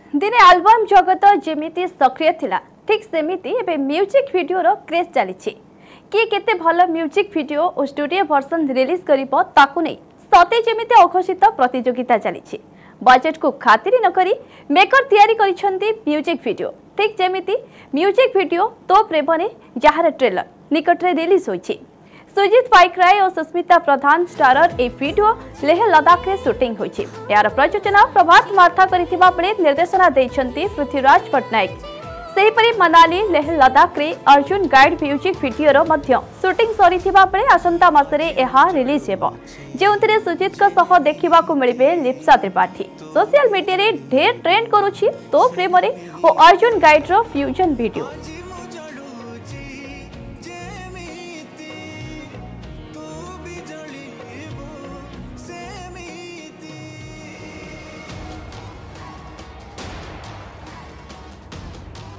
दिने एल्बम जगत जेमिति सक्रिय थिला ठीक सेमिति एबे म्यूजिक वीडियो रो क्रेज चली किए केते भल म्यूजिक वीडियो और स्टूडियो वर्जन रिलीज करिबो ताकु नै सते जेमिति अघोषित प्रतियोगिता चली बजेट को खातिर न करी मेकर तैयारी करिसंती म्यूजिक वीडियो ठीक जेमिति म्यूजिक वीडियो तो प्रेमने जहार ट्रेलर निकट रे रिलीज होइछि। सुजित पाइकराय और सुस्मिता प्रधान स्टारर ए वीडियो लेह लद्दाख रे शूटिंग होइछि। यार प्रयोजन प्रभात मार्था करिथिबा बेले निर्देशना दैछंती पृथ्वीराज पटनायक। सेहिपरि मनाली लेह लद्दाख रे अर्जुन गाइड म्यूजिक वीडियो रो मध्य शूटिंग सरिथिबा बेले आसंता मासरे एहा रिलीज हेबो जेउंतरे सुजित को सह देखिबा को मिलिबे लिप्सा त्रिपाठी। सोशल मीडिया रे ढेर ट्रेंड करूछि तो प्रेम रे ओ अर्जुन गाइड रो फ्यूजन वीडियो।